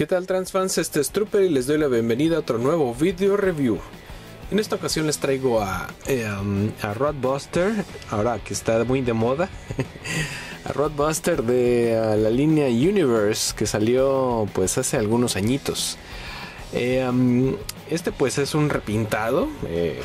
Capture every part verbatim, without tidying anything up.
tal transfans? Este es Trooper y les doy la bienvenida a otro nuevo video review. En esta ocasión les traigo a, eh, um, a Roadbuster, ahora que está muy de moda. A Roadbuster de uh, la línea Universe, que salió pues hace algunos añitos. eh, um, Este pues es un repintado. eh,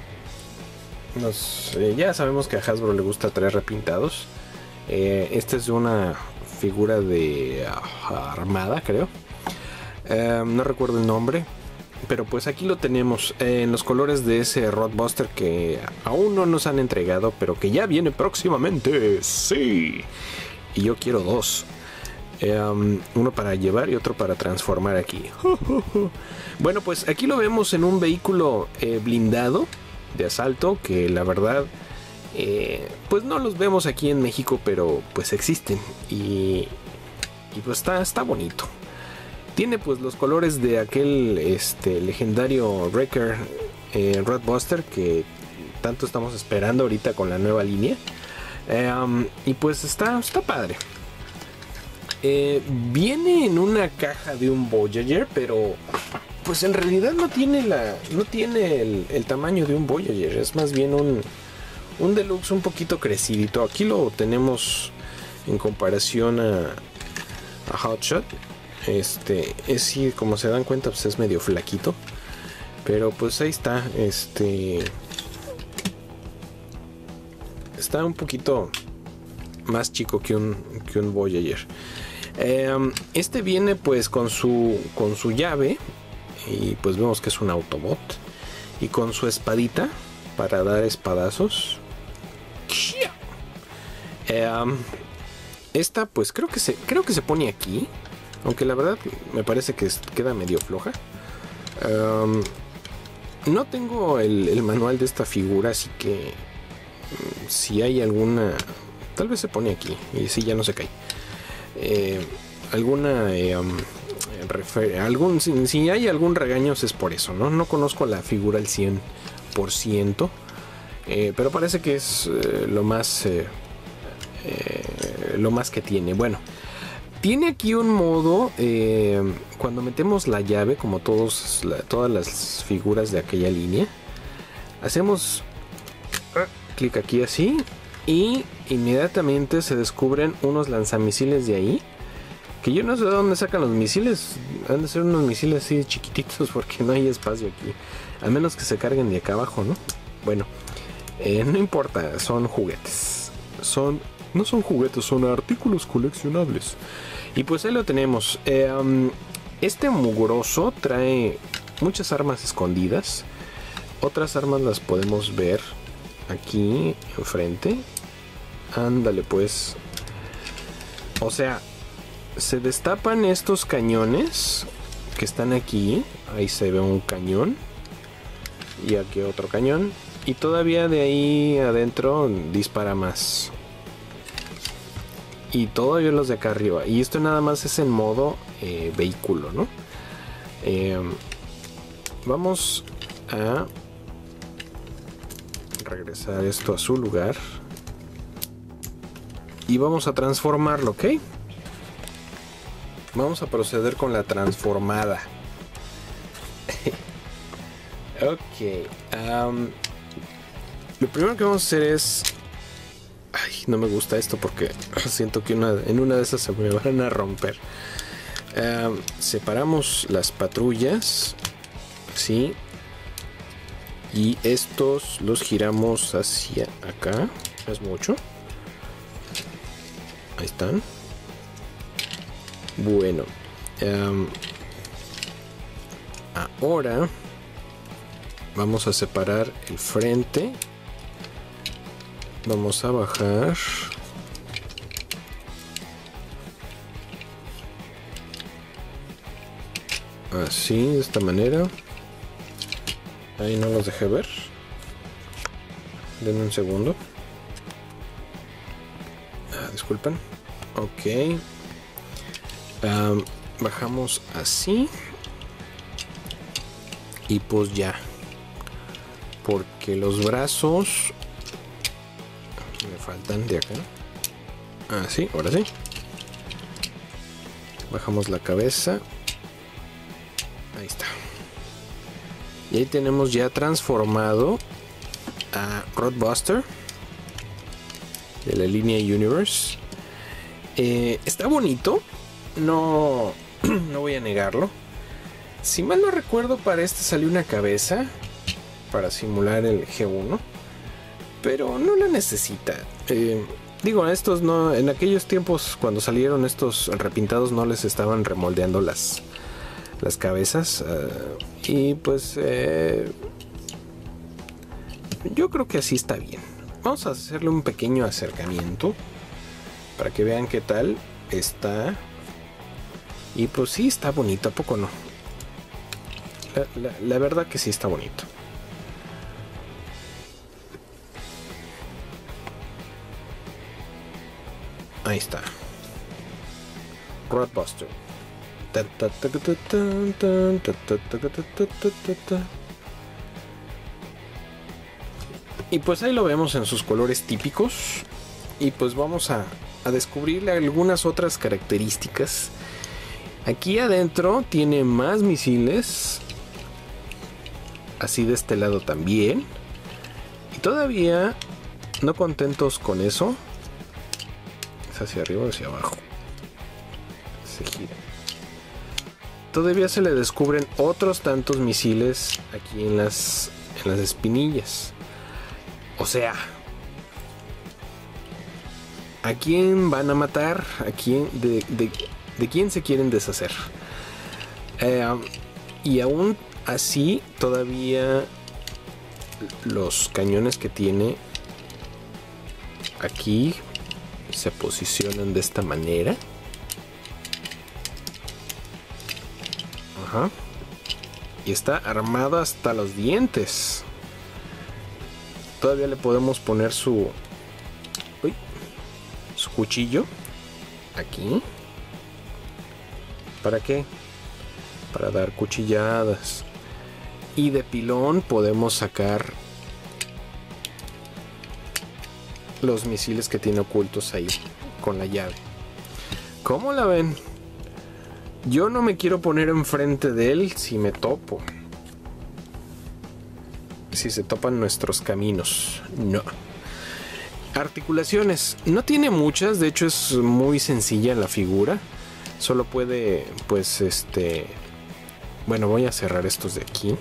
nos, eh, Ya sabemos que a Hasbro le gusta traer repintados. eh, Este es de una figura de uh, armada, creo. eh, No recuerdo el nombre, pero pues aquí lo tenemos eh, en los colores de ese Roadbuster que aún no nos han entregado, pero que ya viene próximamente. Sí, y yo quiero dos. eh, um, Uno para llevar y otro para transformar aquí. Bueno, pues aquí lo vemos en un vehículo eh, blindado de asalto, que la verdad eh, pues no los vemos aquí en México, pero pues existen. Y, y pues está, está bonito. Tiene pues los colores de aquel este, legendario Wrecker eh, Roadbuster que tanto estamos esperando ahorita con la nueva línea. eh, um, Y pues está, está padre. eh, Viene en una caja de un Voyager, pero pues en realidad no tiene, la, no tiene el, el tamaño de un Voyager. Es más bien un, un deluxe un poquito crecidito. Aquí lo tenemos en comparación a, a Hotshot. Este es, sí, como se dan cuenta, pues es medio flaquito, pero pues ahí está. Este está un poquito más chico que un, que un Voyager. eh, Este viene pues con su, con su llave, y pues vemos que es un Autobot, y con su espadita para dar espadazos. eh, Esta pues creo que se, creo que se pone aquí, aunque la verdad me parece que queda medio floja. um, No tengo el, el manual de esta figura, así que um, si hay alguna, tal vez se pone aquí y si ya no se cae. eh, Alguna eh, um, refer, algún, si, si hay algún regaño es por eso, ¿no? No conozco la figura al cien por ciento, eh, pero parece que es eh, lo más eh, eh, lo más que tiene. Bueno, tiene aquí un modo, eh, cuando metemos la llave, como todos, la, todas las figuras de aquella línea, hacemos clic aquí así y inmediatamente se descubren unos lanzamisiles de ahí, que yo no sé de dónde sacan los misiles. Han de ser unos misiles así chiquititos porque no hay espacio aquí, a menos que se carguen de acá abajo, ¿no? Bueno, eh, no importa, son juguetes. Son... No son juguetes, son artículos coleccionables. Y pues ahí lo tenemos. eh, um, Este mugroso trae muchas armas escondidas. Otras armas las podemos ver aquí enfrente. Ándale pues. O sea, se destapan estos cañones que están aquí. Ahí se ve un cañón, y aquí otro cañón, y todavía de ahí adentro dispara más. Y todavía los de acá arriba. Y esto nada más es en modo eh, vehículo, ¿no? Eh, vamos a regresar esto a su lugar. Y vamos a transformarlo, ¿ok? Vamos a proceder con la transformada. Ok. Um, lo primero que vamos a hacer es... Ay, no me gusta esto porque siento que una, en una de esas se me van a romper. Uh, separamos las patrullas, ¿sí? Y estos los giramos hacia acá. Es mucho. Ahí están. Bueno. Um, ahora vamos a separar el frente. Vamos a bajar. Así, de esta manera. Ahí no los dejé ver. Denme un segundo. Ah, disculpen. Ok. Um, bajamos así. Y pues ya. Porque los brazos me faltan de acá. Ah, sí, ahora sí. Bajamos la cabeza. Ahí está. Y ahí tenemos ya transformado a Roadbuster de la línea Universe. Eh, está bonito, no, no voy a negarlo. Si mal no recuerdo, para este salió una cabeza para simular el G uno, pero no la necesita. Eh, digo, estos no, en aquellos tiempos cuando salieron estos repintados no les estaban remoldeando las las cabezas, uh, y pues eh, yo creo que así está bien. Vamos a hacerle un pequeño acercamiento para que vean qué tal está. Y pues sí, está bonito, ¿a poco no? La, la, la verdad que sí está bonito. Ahí está. Roadbuster. Y pues ahí lo vemos en sus colores típicos. Y pues vamos a, a descubrirle algunas otras características. Aquí adentro tiene más misiles. Así de este lado también. Y todavía no contentos con eso. Es hacia arriba o hacia abajo. Se gira. Todavía se le descubren otros tantos misiles aquí en las, en las espinillas. O sea, ¿a quién van a matar? ¿A quién, de, de, de quién se quieren deshacer? Eh, y aún así, todavía los cañones que tiene aquí se posicionan de esta manera. Ajá. Y está armada hasta los dientes. Todavía le podemos poner su, uy, su cuchillo aquí. ¿Para qué? Para dar cuchilladas. Y de pilón podemos sacar los misiles que tiene ocultos ahí con la llave. ¿Cómo la ven? Yo no me quiero poner enfrente de él si me topo. Si se topan nuestros caminos. No. Articulaciones. No tiene muchas. De hecho es muy sencilla la figura. Solo puede, pues, este... Bueno, voy a cerrar estos de aquí.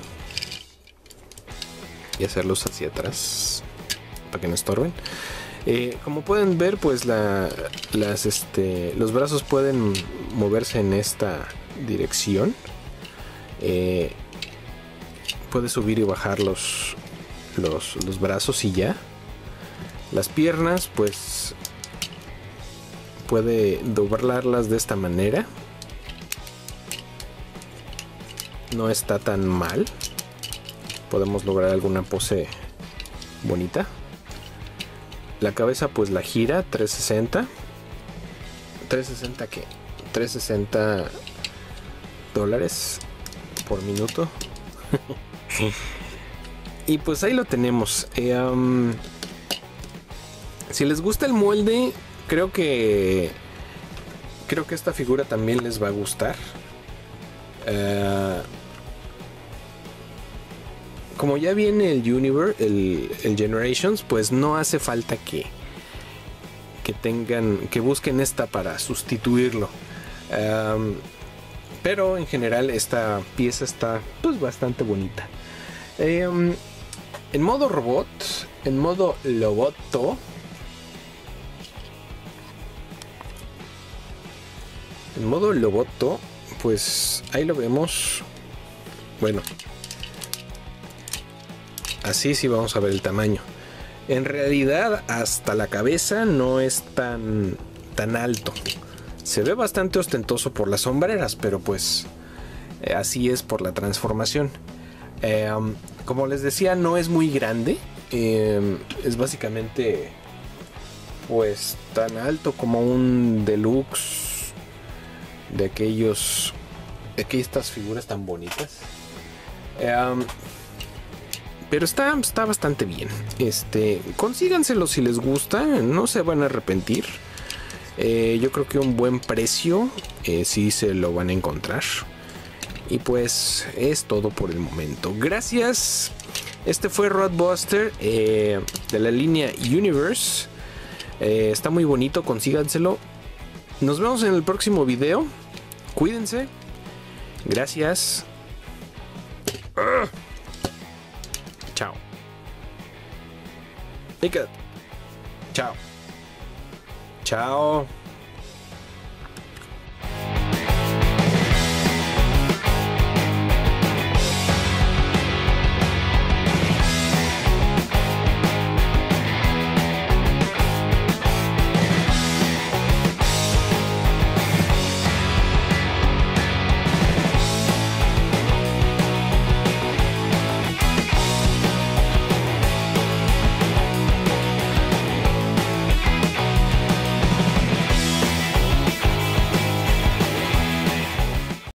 Y hacerlos hacia atrás. Para que no estorben. Eh, como pueden ver, pues la, las, este, los brazos pueden moverse en esta dirección. Eh, puede subir y bajar los, los, los brazos y ya. Las piernas, pues puede doblarlas de esta manera. No está tan mal. Podemos lograr alguna pose bonita. La cabeza pues la gira trescientos sesenta. ¿trescientos sesenta qué? trescientos sesenta dólares por minuto. Y pues ahí lo tenemos. Eh, um, si les gusta el molde, creo que creo que esta figura también les va a gustar. Uh, como ya viene el Universe, el, el Generations, pues no hace falta que que tengan, que busquen esta para sustituirlo. Um, pero en general esta pieza está pues bastante bonita. Um, en modo robot, en modo Loboto, en modo Loboto, pues ahí lo vemos. Bueno, así sí vamos a ver el tamaño. En realidad hasta la cabeza no es tan, tan alto. Se ve bastante ostentoso por las sombreras, pero pues eh, así es por la transformación. Eh, um, como les decía, no es muy grande. Eh, es básicamente pues tan alto como un deluxe de aquellos, de aquellas estas figuras tan bonitas. Eh, um, Pero está, está bastante bien. Este, consíganselo si les gusta. No se van a arrepentir. Eh, yo creo que un buen precio eh, sí se lo van a encontrar. Y pues es todo por el momento. Gracias. Este fue Roadbuster eh, de la línea Universe. Eh, está muy bonito, consíganselo. Nos vemos en el próximo video. Cuídense. Gracias. Uh. Chao. Chao. Chao.